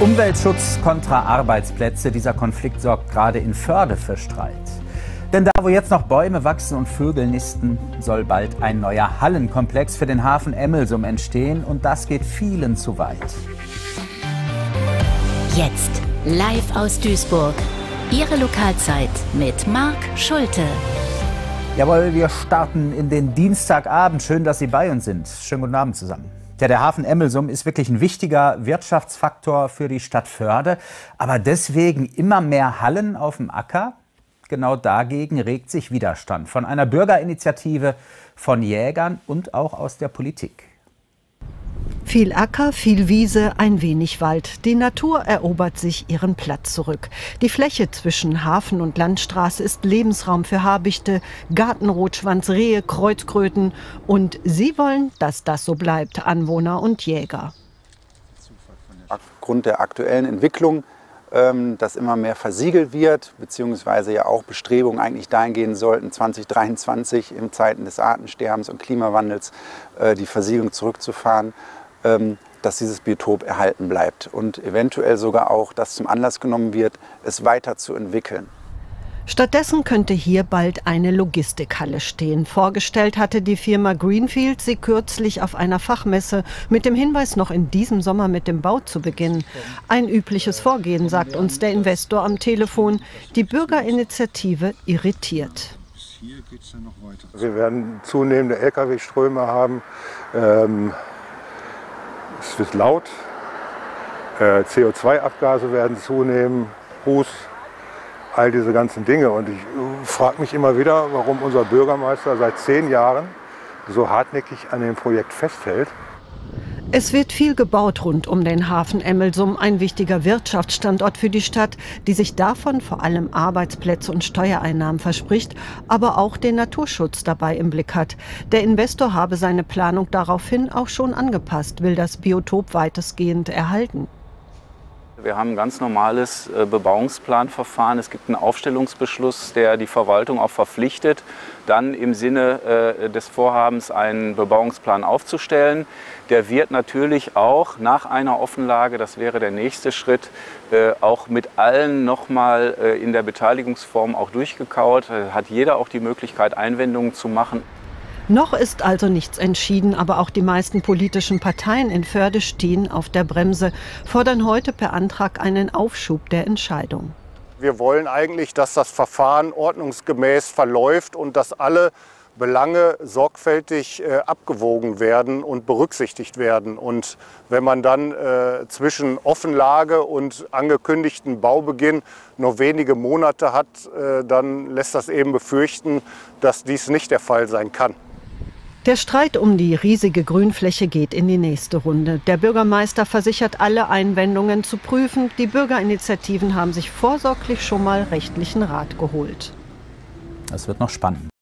Umweltschutz kontra Arbeitsplätze. Dieser Konflikt sorgt gerade in Förde für Streit. Denn da, wo jetzt noch Bäume wachsen und Vögel nisten, soll bald ein neuer Hallenkomplex für den Hafen Emmelsum entstehen. Und das geht vielen zu weit. Jetzt live aus Duisburg. Ihre Lokalzeit mit Marc Schulte. Jawohl, wir starten in den Dienstagabend. Schön, dass Sie bei uns sind. Schönen guten Abend zusammen. Ja, der Hafen Emmelsum ist wirklich ein wichtiger Wirtschaftsfaktor für die Stadt Förde. Aber deswegen immer mehr Hallen auf dem Acker? Genau dagegen regt sich Widerstand von einer Bürgerinitiative, von Jägern und auch aus der Politik. Viel Acker, viel Wiese, ein wenig Wald. Die Natur erobert sich ihren Platz zurück. Die Fläche zwischen Hafen und Landstraße ist Lebensraum für Habichte, Gartenrotschwanz, Rehe, Kreuzkröten. Und sie wollen, dass das so bleibt, Anwohner und Jäger. Aufgrund der aktuellen Entwicklung, dass immer mehr versiegelt wird, beziehungsweise ja auch Bestrebungen eigentlich dahin gehen sollten, 2023 in Zeiten des Artensterbens und Klimawandels die Versiegelung zurückzufahren, dass dieses Biotop erhalten bleibt und eventuell sogar auch das zum Anlass genommen wird, es weiterzuentwickeln. Stattdessen könnte hier bald eine Logistikhalle stehen. Vorgestellt hatte die Firma Greenfield sie kürzlich auf einer Fachmesse mit dem Hinweis, noch in diesem Sommer mit dem Bau zu beginnen. Ein übliches Vorgehen, sagt uns der Investor am Telefon. Die Bürgerinitiative irritiert. Wir werden zunehmende Lkw-Ströme haben. Es wird laut. CO2-Abgase werden zunehmen. Ruß. All diese ganzen Dinge. Und ich frage mich immer wieder, warum unser Bürgermeister seit 10 Jahren so hartnäckig an dem Projekt festhält. Es wird viel gebaut rund um den Hafen Emmelsum, ein wichtiger Wirtschaftsstandort für die Stadt, die sich davon vor allem Arbeitsplätze und Steuereinnahmen verspricht, aber auch den Naturschutz dabei im Blick hat. Der Investor habe seine Planung daraufhin auch schon angepasst, will das Biotop weitestgehend erhalten. Wir haben ein ganz normales Bebauungsplanverfahren. Es gibt einen Aufstellungsbeschluss, der die Verwaltung auch verpflichtet, dann im Sinne des Vorhabens einen Bebauungsplan aufzustellen. Der wird natürlich auch nach einer Offenlage, das wäre der nächste Schritt, auch mit allen nochmal in der Beteiligungsform auch durchgekaut. Hat jeder auch die Möglichkeit, Einwendungen zu machen. Noch ist also nichts entschieden, aber auch die meisten politischen Parteien in Förde stehen auf der Bremse, fordern heute per Antrag einen Aufschub der Entscheidung. Wir wollen eigentlich, dass das Verfahren ordnungsgemäß verläuft und dass alle Belange sorgfältig abgewogen werden und berücksichtigt werden. Und wenn man dann zwischen Offenlage und angekündigten Baubeginn noch wenige Monate hat, dann lässt das eben befürchten, dass dies nicht der Fall sein kann. Der Streit um die riesige Grünfläche geht in die nächste Runde. Der Bürgermeister versichert, alle Einwendungen zu prüfen. Die Bürgerinitiativen haben sich vorsorglich schon mal rechtlichen Rat geholt. Das wird noch spannend.